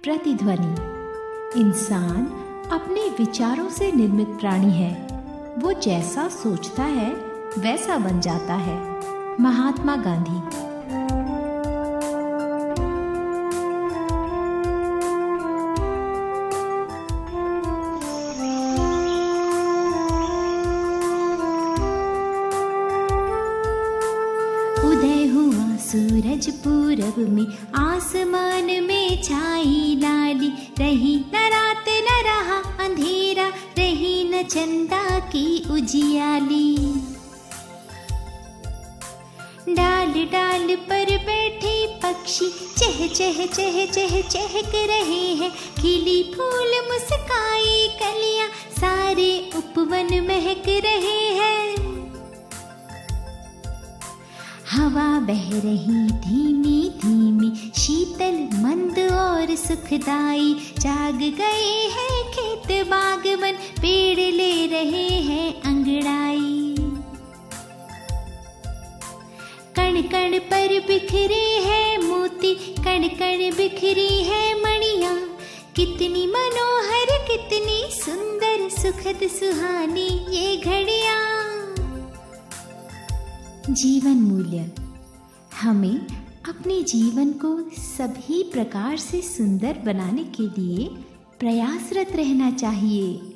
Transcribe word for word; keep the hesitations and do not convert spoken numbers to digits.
प्रतिध्वनि। इंसान अपने विचारों से निर्मित प्राणी है। वो जैसा सोचता है वैसा बन जाता है। महात्मा गांधी। उदय हुआ सूरज पूरब में, आसमान में छाई लाली, रही न रात न रहा अंधेरा, रही न चंदा की उजियाली। डाल डाल पर बैठे पक्षी चह चह चह चह चहक रहे हैं, खिली फूल मुस्काई कलियां, सारे उपवन महक रहे हैं। हवा बह रही धीमी धीमी, शीतल मंद और सुखदाई, जाग गए हैं खेत बागवन, पेड़ ले रहे हैं अंगड़ाई। कण कण पर बिखरे हैं मोती, कण कण बिखरी है मणियां, कितनी मनोहर कितनी सुंदर, सुखद सुहानी ये घड़ियां। जीवन मूल्य। हमें अपने जीवन को सभी प्रकार से सुंदर बनाने के लिए प्रयासरत रहना चाहिए।